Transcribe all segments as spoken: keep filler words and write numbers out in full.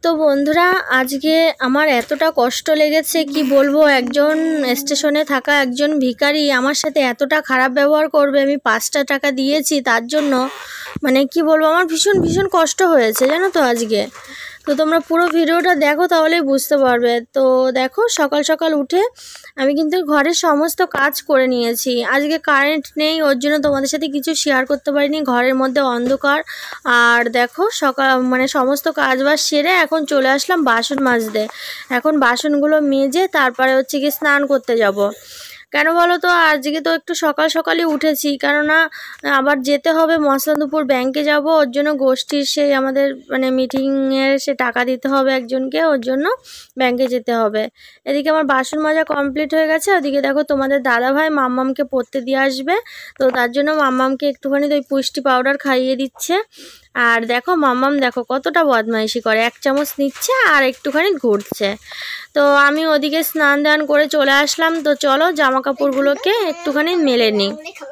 তো বন্ধুরা আজকে আমার এতটা কষ্ট লেগেছে কি বলবো। একজন স্টেশনে থাকা একজন ভিখারি আমার সাথে এতটা খারাপ ব্যবহার করবে, আমি পাঁচটা টাকা দিয়েছি তার জন্য। মানে কি বলবো, আমার ভীষণ ভীষণ কষ্ট হয়েছে জানো তো আজকে। তো তোমরা পুরো ভিডিওটা দেখো তাহলেই বুঝতে পারবে। তো দেখো সকাল সকাল উঠে আমি কিন্তু ঘরের সমস্ত কাজ করে নিয়েছি। আজকে কারেন্ট নেই, ওর জন্য তোমাদের সাথে কিছু শেয়ার করতে পারিনি, ঘরের মধ্যে অন্ধকার। আর দেখো সকাল মানে সমস্ত কাজ বাজ সেরে এখন চলে আসলাম বাসন মাজতে। এখন বাসনগুলো মেজে তারপরে হচ্ছে কি স্নান করতে যাব। কেন বলো তো, আজকে তো একটু সকাল সকালই উঠেছি, কেননা আবার যেতে হবে মসলান্দপুর ব্যাংকে যাব। ওর জন্য গোষ্ঠীর সেই আমাদের মানে মিটিংয়ের সে টাকা দিতে হবে একজনকে, ওর জন্য ব্যাংকে যেতে হবে। এদিকে আমার বাসন মাজা কমপ্লিট হয়ে গেছে। ওদিকে দেখো তোমাদের দাদাভাই মাম্মামকে পড়তে দিয়ে আসবে, তো তার জন্য মাম্মামকে একটুখানি ওই পুষ্টি পাউডার খাইয়ে দিচ্ছে। আর দেখো মাম্মাম দেখো কতটা বদমাইশি করে, এক চামচ নিচ্ছে আর একটুখানি ঘুরছে। তো আমি ওদিকে স্নান দান করে চলে আসলাম। তো চলো জামা কাপড়গুলোকে একটুখানি মেলে নিই।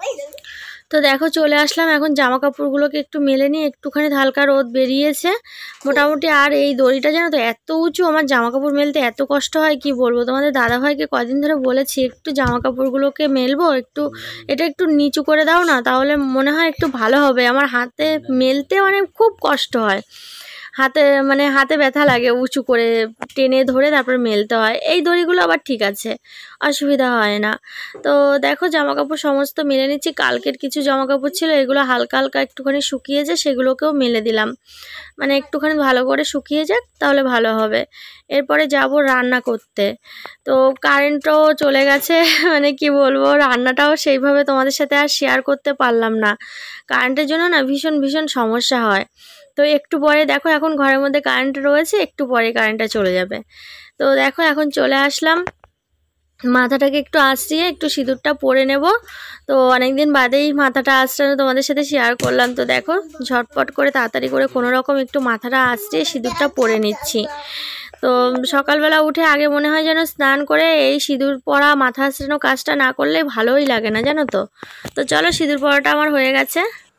তো দেখো চলে আসলাম, এখন জামা কাপড়গুলোকে একটু মেলে নিই। একটুখানি হালকা রোদ বেরিয়েছে মোটামুটি। আর এই দড়িটা জানো তো এত উঁচু, আমার জামা কাপড় মেলতে এত কষ্ট হয় কি বলবো। তোমাদের দাদাভাইকে কদিন ধরে বলেছি একটু জামা কাপড়গুলোকে মেলবো, একটু এটা একটু নিচু করে দাও না, তাহলে মনে হয় একটু ভালো হবে। আমার হাতে মেলতে মানে খুব কষ্ট হয়, হাতে মানে হাতে ব্যথা লাগে, উঁচু করে টেনে ধরে তারপর মেলতে হয়। এই দড়িগুলো আবার ঠিক আছে, অসুবিধা হয় না। তো দেখো জামা কাপড় সমস্ত মেলে নিচ্ছি। কালকের কিছু জামা কাপড় ছিল, এগুলো হালকা হালকা একটুখানি শুকিয়েছে, সেগুলোকেও মেলে দিলাম। মানে একটুখানি ভালো করে শুকিয়ে যাক তাহলে ভালো হবে। এরপরে যাব রান্না করতে। তো কারেন্টও চলে গেছে, মানে কি বলবো, রান্নাটাও সেইভাবে তোমাদের সাথে আর শেয়ার করতে পারলাম না। কারেন্টের জন্য না ভীষণ ভীষণ সমস্যা হয়। তো একটু পরে দেখো এখন ঘরের মধ্যে কারেন্ট রয়েছে, একটু পরে কারেন্টটা চলে যাবে। তো দেখো এখন চলে আসলাম, মাথাটাকে একটু আঁচড়িয়ে একটু সিঁদুরটা পরে নেব। তো অনেকদিন বাদেই মাথাটা আঁচড়ানো তোমাদের সাথে শেয়ার করলাম। তো দেখো ঝটপট করে তাড়াতাড়ি করে কোনো রকম একটু মাথাটা আঁচড়িয়ে সিঁদুরটা পরে নিচ্ছি। তো সকালবেলা উঠে আগে মনে হয় যেন স্নান করে এই সিঁদুর পরা মাথা আঁচড়ানো কাজটা না করলে ভালোই লাগে না জানো তো। তো চলো সিঁদুর পরাটা আমার হয়ে গেছে।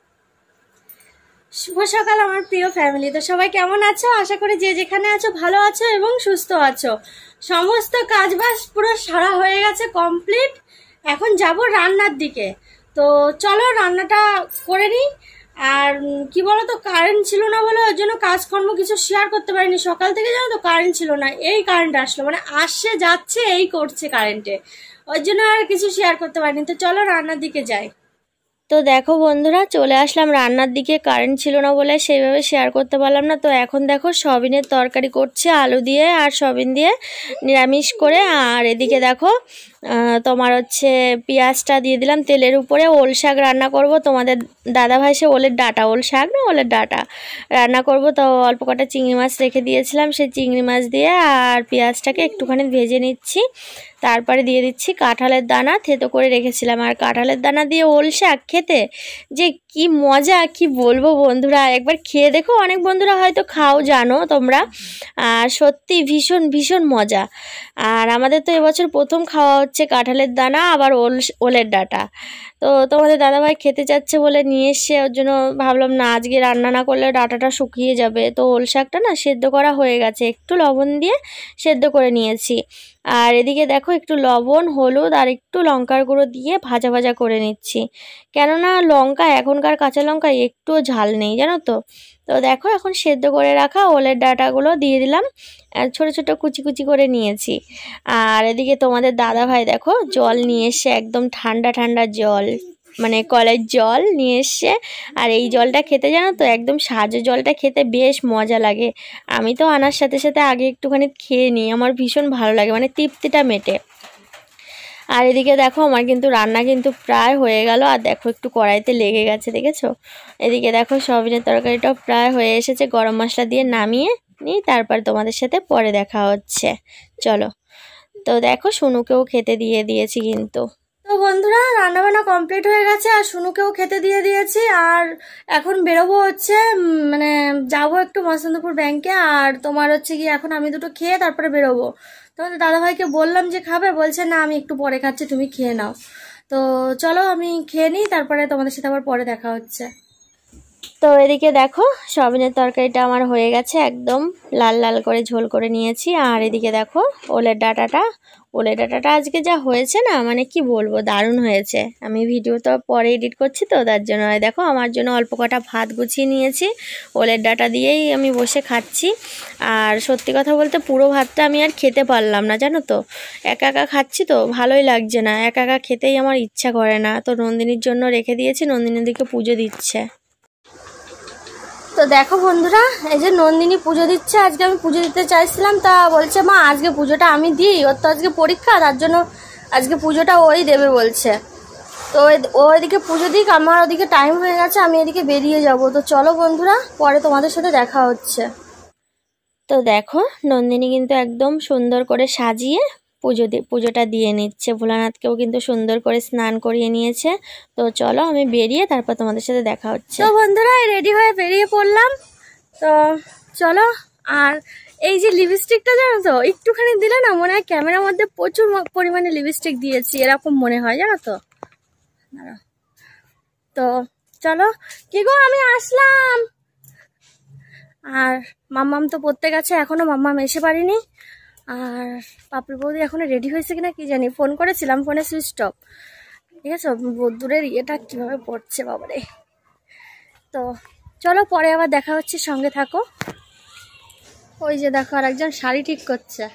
শুভ সকাল আমার প্রিয় ফ্যামিলি। তো সবাই কেমন আছো? আশা করি যে যেখানে আছো ভালো আছো এবং সুস্থ আছো। সমস্ত কাজবাজ পুরো সারা হয়ে গেছে, কমপ্লিট। এখন যাব রান্নার দিকে। তো চলো রান্নাটা করে নিই। আর কি বলো তো, কারেন্ট ছিল না বলে ওর জন্য কাজকর্ম কিছু শেয়ার করতে পারিনি। সকাল থেকে জানো তো কারেন্ট ছিল না, এই কারেন্ট আসলো, মানে আসছে যাচ্ছে এই করছে কারেন্টে, ওর জন্য আর কিছু শেয়ার করতে পারিনি। তো চলো রান্নার দিকে যাই। তো দেখো বন্ধুরা চলে আসলাম রান্নার দিকে, কারেন্ট ছিল না বলে সেইভাবে শেয়ার করতে পারলাম না। তো এখন দেখো সয়াবিনের তরকারি করছে, আলু দিয়ে আর সয়াবিন দিয়ে নিরামিষ করে। আর এদিকে দেখো তোমার হচ্ছে পেঁয়াজটা দিয়ে দিলাম তেলের উপরে। ওল শাক রান্না করব, তোমাদের দাদাভাই সে ওলের ডাঁটা, ওল শাক না ওলের ডাঁটা রান্না করব। তো অল্প কটা চিংড়ি মাছ রেখে দিয়েছিলাম, সেই চিংড়ি মাছ দিয়ে আর পেঁয়াজটাকে একটুখানি ভেজে নিচ্ছি। তারপরে দিয়ে দিচ্ছি কাঁঠালের দানা, থেতো করে রেখেছিলাম। আর কাঁঠালের দানা দিয়ে ওল শাক খেতে যে কি মজা কি বলবো বন্ধুরা, একবার খেয়ে দেখো। অনেক বন্ধুরা হয়তো খাও, জানো তোমরা, আর সত্যি ভীষণ ভীষণ মজা। আর আমাদের তো এবছর প্রথম খাওয়া হচ্ছে কাঁঠালের দানা আবার ওল ওলের ডাঁটা। তো তোমাদের দাদাভাই খেতে চাচ্ছে বলে নিয়ে এসছে, ওর জন্য ভাবলাম না আজকে রান্না না করলে ডাঁটাটা শুকিয়ে যাবে। তো ওল শাকটা না সেদ্ধ করা হয়ে গেছে, একটু লবণ দিয়ে সেদ্ধ করে নিয়েছি। আর এদিকে দেখো একটু লবণ হলুদ আর একটু লঙ্কার গুঁড়ো দিয়ে ভাজা ভাজা করে নিচ্ছি, কেননা লঙ্কা এখনকার কাঁচা লঙ্কা একটুও ঝাল নেই জানো তো। তো দেখো এখন সেদ্ধ করে রাখা ওলের ডাঁটাগুলো দিয়ে দিলাম, ছোট ছোট কুচি কুচি করে নিয়েছি। আর এদিকে তোমাদের দাদাভাই দেখো জল নিয়ে এসে, একদম ঠান্ডা ঠান্ডা জল, মানে কলের জল নিয়ে এসছে। আর এই জলটা খেতে জানো তো একদম সাজো জলটা খেতে বেশ মজা লাগে। আমি তো আনার সাথে সাথে আগে একটুখানি খেয়ে নিই, আমার ভীষণ ভালো লাগে, মানে তৃপ্তিটা মেটে। আর এদিকে দেখো আমার কিন্তু রান্না কিন্তু প্রায় হয়ে গেল। আর দেখো একটু কড়াইতে লেগে গেছে, দেখেছো। এদিকে দেখো সয়াবিনের তরকারিটাও প্রায় হয়ে এসেছে, গরম মশলা দিয়ে নামিয়ে নিই, তারপর তোমাদের সাথে পরে দেখা হচ্ছে। চলো। তো দেখো শুনুকেও খেতে দিয়ে দিয়েছি কিন্তু। তো বন্ধুরা রান্নাবান্না কমপ্লিট হয়ে গেছে, আর শুনুকেও খেতে দিয়ে দিয়েছি। আর এখন বেরোবো হচ্ছে মানে যাবো একটু মসলান্দপুর ব্যাংকে। আর তোমার হচ্ছে কি এখন আমি দুটো খেয়ে তারপরে বেরোবো। তোমাদের দাদাভাইকে বললাম যে খাবে, বলছে না আমি একটু পরে খাচ্ছি, তুমি খেয়ে নাও। তো চলো আমি খেয়ে নিই, তারপরে তোমাদের সাথে আবার পরে দেখা হচ্ছে। তো এদিকে দেখো সয়াবিনের তরকারিটা আমার হয়ে গেছে, একদম লাল লাল করে ঝোল করে নিয়েছি। আর এদিকে দেখো ওলের ডাঁটাটা, ওলের ডাঁটাটা আজকে যা হয়েছে না, মানে কি বলবো, দারুণ হয়েছে। আমি ভিডিও তো পরে এডিট করছি তো তার জন্য। দেখো আমার জন্য অল্প কটা ভাত গুছিয়ে নিয়েছি, ওলের ডাঁটা দিয়েই আমি বসে খাচ্ছি। আর সত্যি কথা বলতে পুরো ভাতটা আমি আর খেতে পারলাম না, জানো তো, একা একা খাচ্ছি তো ভালোই লাগছে না, একা একা খেতেই আমার ইচ্ছা করে না। তো নন্দিনীর জন্য রেখে দিয়েছি, নন্দিনীর দিকে পুজো দিচ্ছে। তো দেখো বন্ধুরা, এই যে নন্দিনী পুজো দিচ্ছে। আজকে আমি পুজো দিতে চাইছিলাম, তা বলছে মা আজকে পুজোটা আমি দিই, ওর তো আজকে পরীক্ষা, তার জন্য আজকে পুজোটা ওই দেবে বলছে। তো ও এদিকে পুজো দিক, আমার ওদিকে টাইম হয়ে গেছে, আমি এদিকে বেরিয়ে যাব। তো চলো বন্ধুরা, পরে তোমাদের সাথে দেখা হচ্ছে। তো দেখো নন্দিনী কিন্তু একদম সুন্দর করে সাজিয়ে পুজো দিয়ে পুজোটা দিয়ে নিচ্ছে। ভোলানাথকেও কিন্তু সুন্দর করে স্নান করিয়ে নিয়েছে। তো চলো আমি বেরিয়ে তারপর তোমাদের সাথে দেখা হচ্ছে। তো বন্ধুরা রেডি হয়ে বেরিয়ে পড়লাম। তো চলো, আর এই যে লিপস্টিকটা জানো তো, একটুখানি দিলে না মনে হয় ক্যামেরার মধ্যে প্রচুর পরিমাণে লিপস্টিক দিয়েছি, এরকম মনে হয় জানো তো। তো চলো, কি গো আমি আসলাম। আর মাম্মাম তো পড়তে গেছে, এখনো মাম্মাম এসে পারিনি। আর পাপড়ি বৌদি এখনো রেডি হয়েছে কিনা কি জানি, ফোন করেছিলাম, ফোনে সুইচ অফ। ঠিক আছে, দূরের ইয়েটা কিভাবে পড়ছে বাবারে। তো চলো পরে আবার দেখা হচ্ছে, সঙ্গে থাকো। ওই যে দেখো আর একজন শাড়ি ঠিক করছে,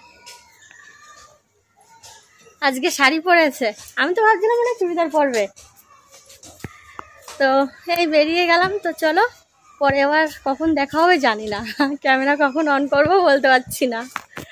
আজকে শাড়ি পরেছে, আমি তো ভাবছিলাম মানে চুড়িদার পরবে। তো এই বেরিয়ে গেলাম। তো চলো পরে আবার কখন দেখা হবে জানি না, ক্যামেরা কখন অন করবো বলতে পারছি না।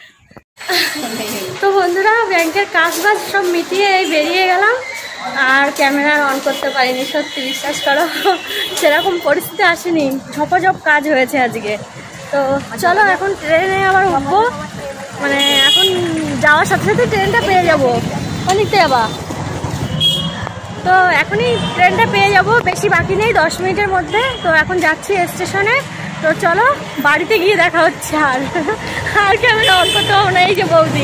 তো বন্ধুরা ব্যাংকের কাজ বাজ সব মিটিয়ে এই বেরিয়ে গেলাম, আর ক্যামেরা অন করতে পারিনি, সত্যি বিশ্বাস করো সেরকম পরিস্থিতি আসেনি, ঝপাঝপ কাজ হয়েছে আজকে। তো চলো এখন ট্রেনে আবার উঠবো, মানে এখন যাওয়ার সাথে সাথে ট্রেনটা পেয়ে যাবো। অনেকটা যাবা, তো এখনই ট্রেনটা পেয়ে যাব, বেশি বাকি নেই, দশ মিনিটের মধ্যে। তো এখন যাচ্ছি স্টেশনে। তো চলো বাড়িতে গিয়ে দেখা হচ্ছে। আর আর ক্যামেরা অন করতে হবে না, এই যে বৌদি।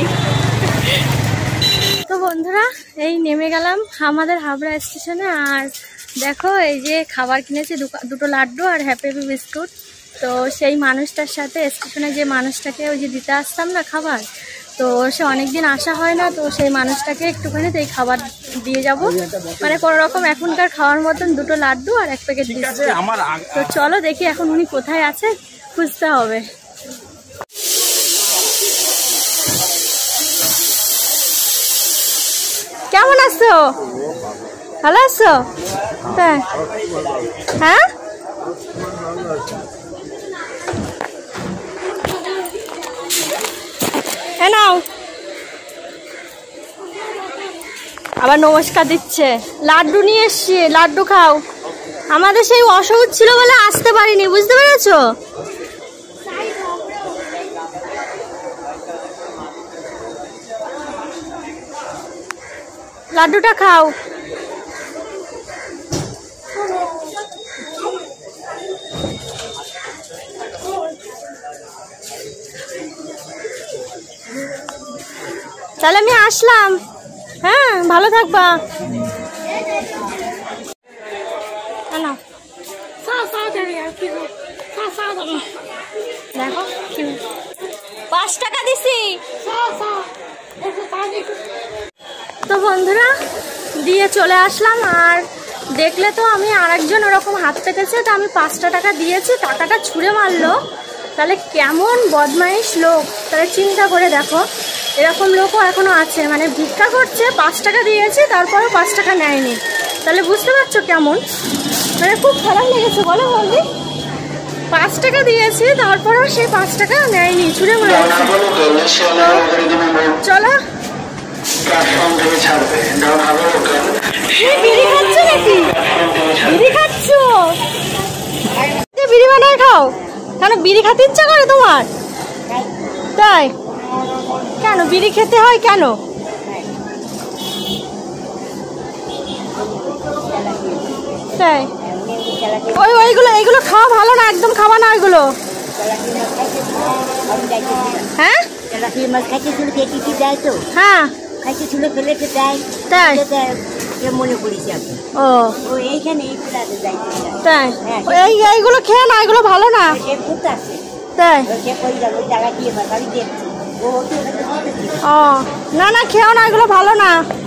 তো বন্ধুরা এই নেমে গেলাম আমাদের হাবড়া স্টেশনে। আর দেখো এই যে খাবার কিনেছি, দুটো লাড্ডু আর হ্যাপি হ্যাপি বিস্কুট। তো সেই মানুষটার সাথে স্টেশনে যে মানুষটাকে ওই যে দিতে আসতাম না খাবার, তো সে অনেকদিন আসা হয় না, তো সেই মানুষটাকে একটুখানি এই খাবার দিয়ে যাব, মানে কোনো রকম এখনকার খাওয়ার মতন দুটো লাড্ডু আর এক প্যাকেট বিস্কুট। তো চলো দেখি এখন উনি কোথায় আছে, খুঁজতে হবে। কেমন আছো? ভালো আছো? তাই হ্যাঁ, নাও আবার নমস্কার দিচ্ছে। লাড্ডু নিয়ে এসছি, লাড্ডু খাও। আমাদের সেই অসুখ ছিল বলে আসতে পারিনি, বুঝতে পেরেছো? লাড্ডুটা খাও। তাহলে আমি আসলাম, হ্যাঁ ভালো থাকবা। দেখো পাঁচ টাকা দিছি। তো বন্ধুরা দিয়ে চলে আসলাম। আর দেখলে তো আমি আর একজন ওরকম হাত পেতেছে, তো আমি পাঁচটা টাকা দিয়েছি, টাকাটা ছুঁড়ে মারলো। তাহলে কেমন বদমাইশ লোক, তাহলে চিন্তা করে দেখো, এরকম লোকও এখনো আছে, মানে ভিক্ষা করছে, পাঁচ টাকা দিয়েছে তারপরেও পাঁচ টাকা নেয়নি। তাহলে বুঝতে পারছো কেমন, মানে খুব খারাপ লেগেছে বলো বলবি। পাঁচ টাকা দিয়েছি তারপরেও সে পাঁচ টাকা নেয়নি, ছুঁড়ে মারছে। চলো বিড়ি খাচ্ছ নাকি? বিড়ি খাচ্ছ? বিড়ি বানায় খাও কেন? বিড়ি খেতে ইচ্ছা করে তোমার? তাই কেন বিড়ি খেতে হয় কেন? তাই ওই ওইগুলো এইগুলো খাওয়া ভালো না, একদম খাওয়া না ওইগুলো। হ্যাঁ হ্যাঁ তাই মনে করিস এখন। ও ও এইখানে এইগুলো আছে যাইতে তাই এই এইগুলো খেয়ে না এগুলো ভালো না সে খুঁজতে আসছে তাই সে কই যাবে ওই জায়গা দিয়ে আমি দেখছি ও ও না না খেও না এগুলো ভালো না।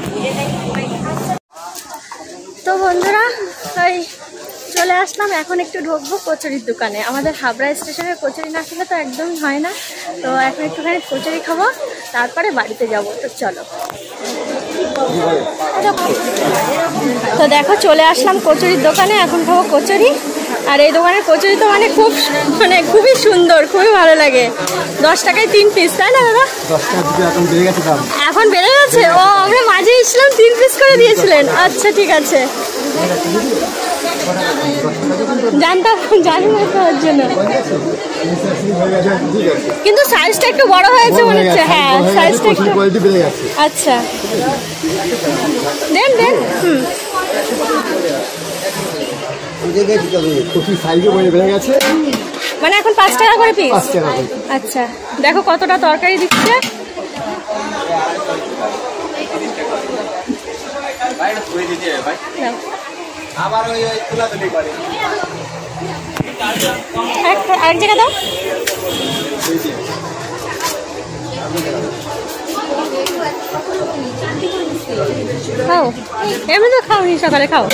তো বন্ধুরা ওই চলে আসলাম, এখন একটু ঢুকবো কচুরির দোকানে। আমাদের হাবড়া স্টেশনের কচুরি না খেলে তো একদমই হয় না, তো এখন একটুখানি কচুরি খাবো তারপরে বাড়িতে যাবো। তো চলো। তো দেখো চলে আসলাম কচুরির দোকানে, এখন খাবো কচুরি। আর এই দোকানের কচুরি তো মানে খুব মানে খুবই সুন্দর, খুবই ভালো লাগে। দশ টাকায় তিন পিস, তাই না দাদা? এখন বেড়ে গেছে। ও আমরা মাঝে ইসলাম তিন পিস করে দিয়েছিলেন। আচ্ছা ঠিক আছে, জানতাম জানি না তো ওর জন্য, কিন্তু সাইজটা একটু বড় হয়েছে মনে হচ্ছে। হ্যাঁ সাইজটা একটু আচ্ছা দেন দেন হুম মানে এখন পাঁচ টাকা করে পিস। আচ্ছা দেখো কতটা তরকারি দিচ্ছে। আরেক জায়গা দাও। খাও, এমনি তো খাওনি, সকালে খাও।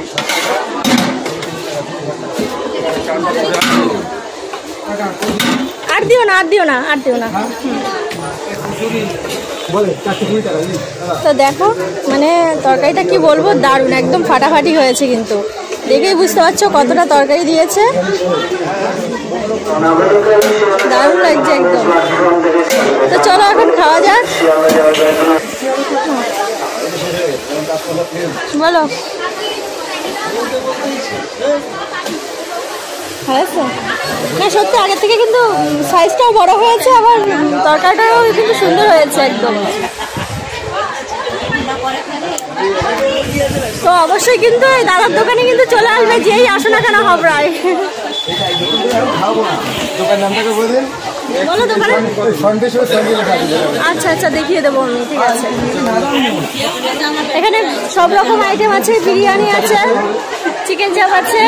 আর দিও না, আর দিও না, আর দিও না। তো দেখো মানে তরকারিটা কি বলবো, দারুণ, একদম ফাটাফাটি হয়েছে। কিন্তু দেখেই বুঝতে পারছো কতটা তরকারি দিয়েছে, দারুণ লাগছে একদম। তো চলো এখন খাওয়া যাক। বলো হয়েছে না? সত্যি আগের থেকে কিন্তু সাইজটাও বড় হয়েছে, আবার তরকারিটাও কিন্তু সুন্দর হয়েছে একদম। তো অবশ্যই কিন্তু এই দাদার দোকানে কিন্তু চলে আসবে, যেই আসো না কেন হাবড়ায়। বলো দোকানে। আচ্ছা আচ্ছা দেখিয়ে দেবো আমি, ঠিক আছে। এখানে সব রকম আইটেম আছে, বিরিয়ানি আছে, চিকেন চাপ আছে,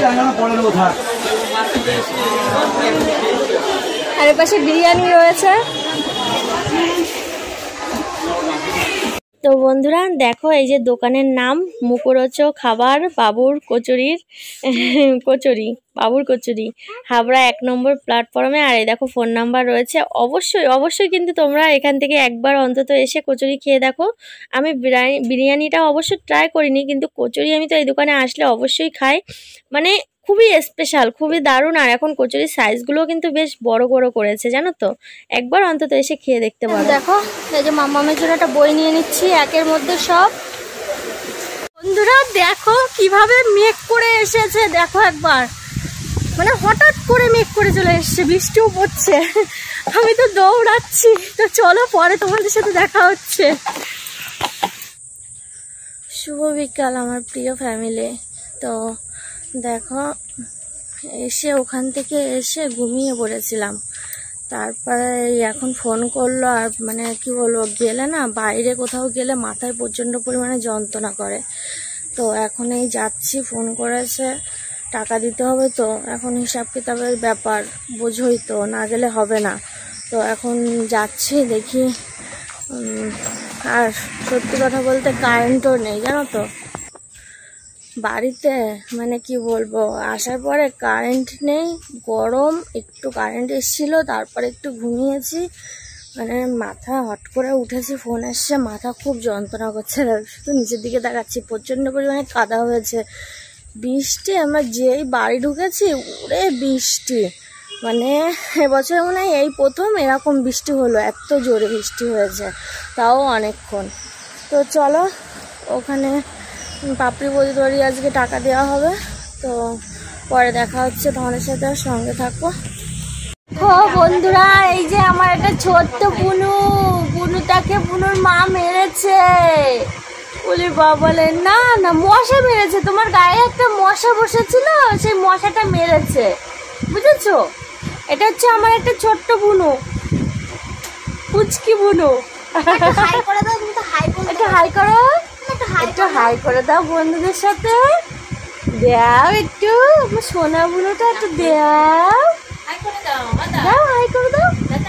আর এর পাশে বিরিয়ানি রয়েছে। তো বন্ধুরা দেখো এই যে দোকানের নাম মুখরোচক খাবার বাবুর কচুরির কচুরি বাবুর কচুরি, হাবড়া এক নম্বর প্ল্যাটফর্মে। আর এই দেখো ফোন নাম্বার রয়েছে। অবশ্যই অবশ্যই কিন্তু তোমরা এখান থেকে একবার অন্তত এসে কচুরি খেয়ে দেখো। আমি বিরিয়ানি বিরিয়ানিটা অবশ্যই ট্রাই করিনি, কিন্তু কচুরি আমি তো এই দোকানে আসলে অবশ্যই খাই, মানে খুবই স্পেশাল, খুবই দারুণ। আর এখন কচুরির সাইজগুলো কিন্তু বেশ বড় বড় করেছে, জানো তো, একবার অন্তত এসে খেয়ে দেখতে পারো। দেখো এই যে মামামের জন্য একটা বই নিয়ে নিচ্ছি, একের মধ্যে সব। বন্ধুরা দেখো কিভাবে মেঘ করে এসেছে, দেখো একবার, মানে হঠাৎ করে মেঘ করে চলে এসছে, বৃষ্টিও পড়ছে। আমি তো দৌড়াচ্ছি। তো চলো পরে তোমাদের সাথে দেখা হচ্ছে। শুভ বিকাল আমার প্রিয় ফ্যামিলি। তো দেখো এসে ওখান থেকে এসে ঘুমিয়ে পড়েছিলাম, তারপরে এখন ফোন করলো। আর মানে কি বলবো, গেলে না বাইরে কোথাও গেলে মাথায় প্রচণ্ড পরিমাণে যন্ত্রণা করে। তো এখন এই যাচ্ছি, ফোন করেছে, টাকা দিতে হবে। তো এখন হিসাব কিতাবের ব্যাপার, বোঝোই তো, না গেলে হবে না। তো এখন যাচ্ছি, দেখি। আর সত্যি কথা বলতে কারেন্টও নেই, জানো তো বাড়িতে, মানে কি বলবো, আসার পরে কারেন্ট নেই, গরম, একটু কারেন্ট এসেছিল, তারপরে একটু ঘুমিয়েছি, মানে মাথা হট করে উঠেছি, ফোন এসছে, মাথা খুব যন্ত্রণা করছে। শুধু নিচের দিকে দেখাচ্ছি, প্রচণ্ড পরিমাণে কাদা হয়েছে। বৃষ্টি, আমরা যেই বাড়ি ঢুকেছি ওরে বৃষ্টি, মানে এবছর মনে হয় এই প্রথম এরকম বৃষ্টি হলো, এত জোরে বৃষ্টি হয়েছে, তাও অনেকক্ষণ। তো চলো ওখানে পাপড়ি বৌদি আজকে টাকা দেওয়া হবে, তো পরে দেখা হচ্ছে তোমাদের সাথে, সঙ্গে থাকো। ও বন্ধুরা এই যে আমার একটা ছোট্ট বুনু, বুনুটাকে বুনুর মা মেরেছে। বলি বাবলে, না না মশা মেরেছে, তোমার গায়ে একটা মশা বসেছিল, সেই মশাটা মেরেছে, বুঝেছো? এটা হচ্ছে আমার একটা ছোট্ট বুনু, পুচকি বুনু। একটু হাই করো, একটু হাই করে দাও বন্ধুদের সাথে, দাও একটু আমার সোনা বুলোটা একটু দাও, দাও হাই করে দাও।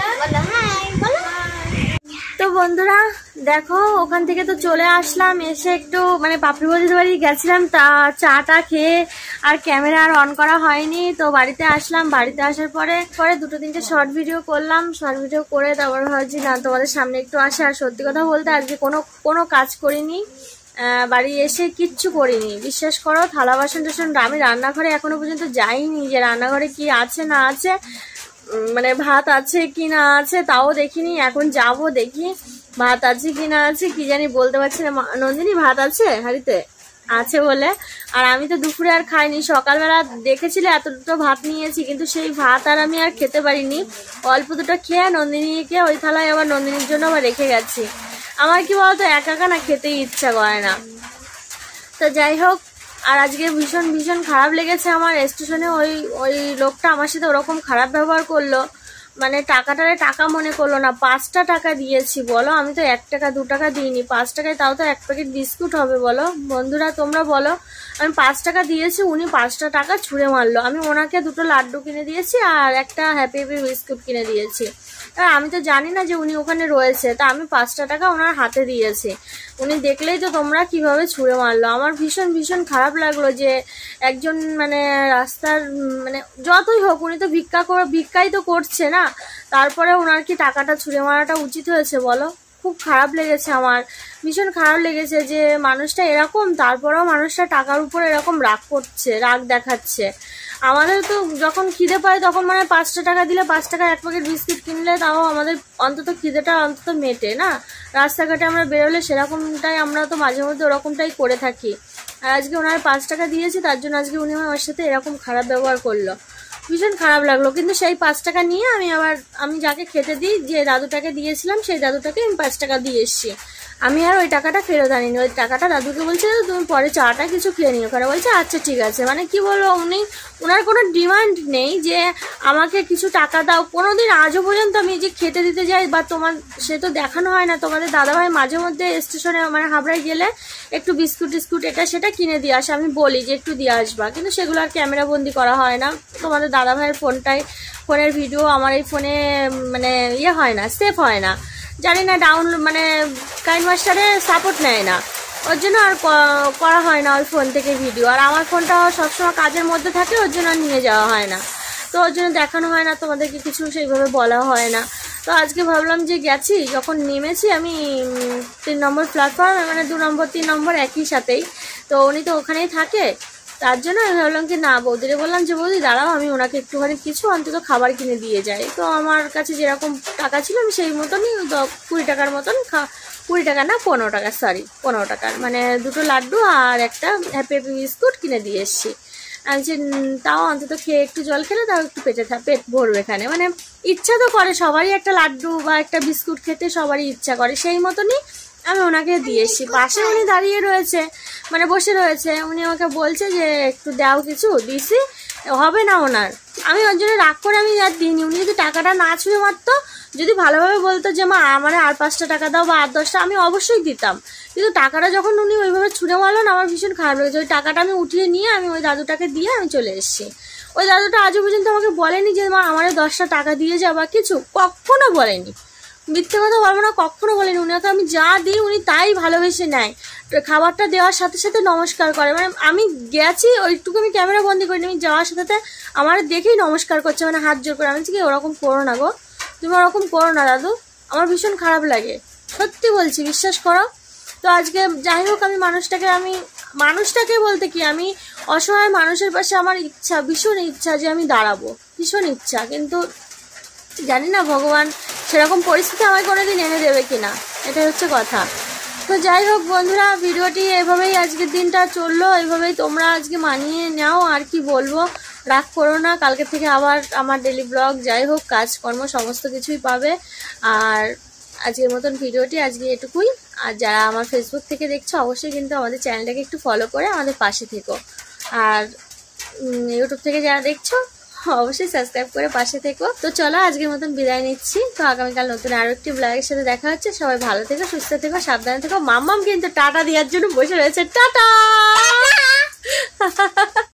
তো বন্ধুরা দেখো ওখান থেকে তো চলে আসলাম, এসে একটু মানে পাপড়ি বৌদিদের বাড়ি গেছিলাম, তা চাটা খেয়ে আর ক্যামেরা আর অন করা হয়নি। তো বাড়িতে আসলাম, বাড়িতে আসার পরে পরে দুটো তিনটে শর্ট ভিডিও করলাম, শর্ট ভিডিও করে তারপর ভাবছি না তোমাদের সামনে একটু আসে। আর সত্যি কথা বলতে আজকে কোনো কোনো কাজ করিনি, বাড়ি এসে কিচ্ছু করিনি, বিশ্বাস করো। থালা বাসন টাসন আমি রান্নাঘরে এখনো পর্যন্ত যাইনি, যে রান্নাঘরে কি আছে না আছে, মানে ভাত আছে কি না আছে তাও দেখিনি। এখন যাব দেখি ভাত আছে কি না আছে, কি জানি বলতে পারছি না। নন্দিনী ভাত আছে হাড়িতে? আছে বলে। আর আমি তো দুপুরে আর খাইনি, সকালবেলা দেখেছিলে এত দুটো ভাত নিয়েছি, কিন্তু সেই ভাত আর আমি আর খেতে পারিনি। অল্প দুটো খেয়ে নন্দিনীকে ওই থালায় আবার নন্দিনীর জন্য আবার রেখে গেছি। আমার কি বলতো একা একা না খেতেই ইচ্ছা করে না। তো যাই হোক, আর আজকে ভীষণ ভীষণ খারাপ লেগেছে আমার। স্টেশনে ওই ওই লোকটা আমার সাথে ওরকম খারাপ ব্যবহার করলো, মানে টাকাটারে টাকা মনে করলো না। পাঁচটা টাকা দিয়েছি বলো, আমি তো এক টাকা দু টাকা দিইনি, পাঁচ টাকায় তাও তো এক প্যাকেট বিস্কুট হবে বলো বন্ধুরা, তোমরা বলো। আমি পাঁচ টাকা দিয়েছি, উনি পাঁচটা টাকা ছুঁড়ে মারলো। আমি ওনাকে দুটো লাড্ডু কিনে দিয়েছি আর একটা হ্যাপি হ্যাপি বিস্কুট কিনে দিয়েছি। আর আমি তো জানি না যে উনি ওখানে রয়েছে, তা আমি পাঁচটা টাকা ওনার হাতে দিয়েছি। উনি দেখলেই তো তোমরা কিভাবে ছুঁড়ে মারলো। আমার ভীষণ ভীষণ খারাপ লাগলো যে একজন মানে রাস্তার মানে যতই হোক উনি তো ভিক্ষা করে ভিক্ষাই তো করছে না, তারপরে ওনার কি টাকাটা ছুঁড়ে মারাটা উচিত হয়েছে বলো? খুব খারাপ লেগেছে আমার, ভীষণ খারাপ লেগেছে যে মানুষটা এরকম, তারপরেও মানুষটা টাকার উপর এরকম রাগ করছে, রাগ দেখাচ্ছে। আমাদের তো যখন খিদে পায় তখন মানে পাঁচটা টাকা দিলে পাঁচ টাকা এক প্যাকেট বিস্কুট কিনলে তাও আমাদের অন্তত খিদেটা অন্তত মেটে না। রাস্তাঘাটে আমরা বেরোলে সেরকমটাই আমরা তো মাঝে মধ্যে ওরকমটাই করে থাকি। আর আজকে ওনার পাঁচ টাকা দিয়েছি, তার জন্য আজকে উনি আমার সাথে এরকম খারাপ ব্যবহার করলো, ভীষণ খারাপ লাগলো। কিন্তু সেই পাঁচ টাকা নিয়ে আমি আবার আমি যাকে খেতে দিই, যে দাদুটাকে দিয়েছিলাম সেই দাদুটাকে আমি পাঁচ টাকা দিয়ে এসছি। আমি আর ওই টাকাটা ফেরত আনিনি, ওই টাকাটা দাদুকে বলছে তুমি পরে চাটা কিছু খেয়ে নিও, ওখানে বলছে আচ্ছা ঠিক আছে। মানে কি বলবো, উনি ওনার কোনো ডিমান্ড নেই যে আমাকে কিছু টাকা দাও। কোনোদিন আজও পর্যন্ত আমি যে খেতে দিতে যাই বা তোমার সে তো দেখানো হয় না, তোমাদের দাদাভাই মাঝে মধ্যে স্টেশনে মানে হাবড়ায় গেলে একটু বিস্কুট টিস্কুট এটা সেটা কিনে দিয়ে আসে, আমি বলি যে একটু দিয়ে আসবা, কিন্তু সেগুলো আর ক্যামেরা বন্দি করা হয় না। তোমাদের দাদাভাইয়ের ফোনটাই ফোনের ভিডিও আমার এই ফোনে মানে ইয়ে হয় না, সেফ হয় না, জানি না ডাউনলোড মানে কাইন মাস্টারে সাপোর্ট নেয় না, ওর জন্য আর করা হয় না ওই ফোন থেকে ভিডিও। আর আমার ফোনটা সবসময় কাজের মধ্যে থাকে, ওর জন্য আর নিয়ে যাওয়া হয় না, তো ওর জন্য দেখানো হয় না, তোমাদেরকে কিছু সেইভাবে বলা হয় না। তো আজকে ভাবলাম যে গেছি যখন নেমেছি আমি তিন নম্বর প্ল্যাটফর্মে, মানে দু নম্বর তিন নম্বর একই সাথেই, তো উনি তো ওখানেই থাকে, তার জন্য আমি ভাবলাম কি না বৌদিরে বললাম যে বৌদি দাঁড়াও আমি ওনাকে একটুখানি কিছু অন্তত খাবার কিনে দিয়ে যাই। তো আমার কাছে যেরকম টাকা ছিল আমি সেই মতনই কুড়ি টাকার মতন খা কুড়ি টাকা না পনেরো টাকা সরি পনেরো টাকার মানে দুটো লাড্ডু আর একটা হ্যাপি হ্যাপি বিস্কুট কিনে দিয়ে এসছি। আমি যে তাও অন্তত খেয়ে একটু জল খেলে তাও একটু পেটে পেট ভরবে এখানে, মানে ইচ্ছা তো করে সবারই একটা লাড্ডু বা একটা বিস্কুট খেতে, সবারই ইচ্ছা করে, সেই মতনই আমি ওনাকে দিয়ে এসছি। পাশে উনি দাঁড়িয়ে রয়েছে মানে বসে রয়েছে, উনি আমাকে বলছে যে একটু দাও কিছু, দিছি হবে না ওনার। আমি ওর জন্য রাগ করে আমি আর দিইনি। উনি যদি টাকাটা না ছুঁয়ে মারতো, যদি ভালোভাবে বলতো যে মা আমার আর পাঁচটা টাকা দাও বা আট দশটা, আমি অবশ্যই দিতাম। কিন্তু টাকাটা যখন উনি ওইভাবে ছুঁড়ে মারলো না, আমার ভীষণ খারাপ লেগেছে। ওই টাকাটা আমি উঠিয়ে নিয়ে আমি ওই দাদুটাকে দিয়ে আমি চলে এসেছি। ওই দাদুটা আজও পর্যন্ত আমাকে বলেনি যে মা আমার দশটা টাকা দিয়ে যাও বা কিছু, কখনো বলেনি, মিথ্যে কথা বলবো না, কখনো বলেনি। উনাকে আমি যা দিই উনি তাই ভালোবেসে নেয়, খাবারটা দেওয়ার সাথে সাথে নমস্কার করে। মানে আমি গেছি ওইটুকু আমি ক্যামেরা বন্দি করিনি, আমি যাওয়ার সাথে সাথে আমার দেখেই নমস্কার করছে, মানে হাত জোর করে। আমি কি ওরকম করো না গো, তুমি ওরকম করো না দাদু, আমার ভীষণ খারাপ লাগে, সত্যি বলছি, বিশ্বাস করো। তো আজকে যাই হোক আমি মানুষটাকে আমি মানুষটাকে বলতে কি আমি অসহায় মানুষের পাশে আমার ইচ্ছা, ভীষণ ইচ্ছা যে আমি দাঁড়াবো, ভীষণ ইচ্ছা, কিন্তু জানি না ভগবান সেরকম পরিস্থিতি আমায় কোনোদিন এনে দেবে কিনা, এটাই হচ্ছে কথা। তো যাই হোক বন্ধুরা, ভিডিওটি এভাবেই আজকের দিনটা চললো, এইভাবেই তোমরা আজকে মানিয়ে নাও, আর কি বলবো, রাগ করো না। কালকে থেকে আবার আমার ডেলি ব্লগ, যাই হোক কাজকর্ম সমস্ত কিছুই পাবে। আর আজকের মতন ভিডিওটি আজকে এটুকুই। আর যারা আমার ফেসবুক থেকে দেখছো অবশ্যই কিন্তু আমাদের চ্যানেলটাকে একটু ফলো করে আমাদের পাশে থেকো। আর ইউটিউব থেকে যারা দেখছো অবশ্যই সাবস্ক্রাইব করে পাশে থেকো। তো চলো আজকের মতন বিদায় নিচ্ছি। তো আগামীকাল নতুন আরো একটি ব্লগের সাথে দেখা হচ্ছে। সবাই ভালো থেকো, সুস্থ থেকো, সাবধানে থেকো। মাম্মাম কিন্তু টাটা দেওয়ার জন্য বসে রয়েছে। টাটা।